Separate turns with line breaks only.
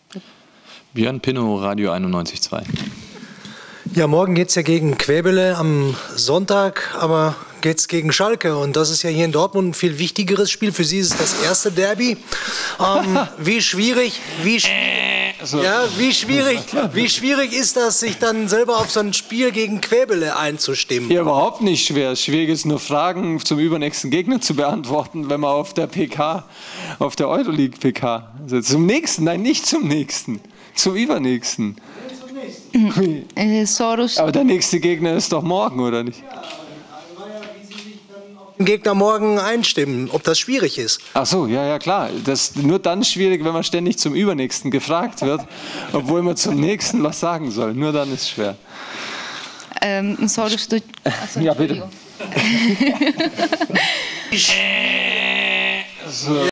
Björn Pinnow, Radio 91.2.
Ja, morgen geht es ja gegen Quäbele am Sonntag, aber geht es gegen Schalke. Und das ist ja hier in Dortmund ein viel wichtigeres Spiel. Für Sie ist es das erste Derby. Wie schwierig ist das, sich dann selber auf so ein Spiel gegen Quäbele einzustimmen?
Ja, überhaupt nicht schwer. Schwierig ist nur, Fragen zum übernächsten Gegner zu beantworten, wenn man auf der PK, auf der Euroleague-PK, also zum nächsten, nein, nicht zum nächsten, zum übernächsten. Aber der nächste Gegner ist doch morgen, oder nicht?
Den Gegner morgen einstimmen, ob das schwierig ist.
Ach so, ja, klar. Das ist nur dann schwierig, wenn man ständig zum Übernächsten gefragt wird, obwohl man zum Nächsten was sagen soll. Nur dann ist es schwer. Ja, bitte.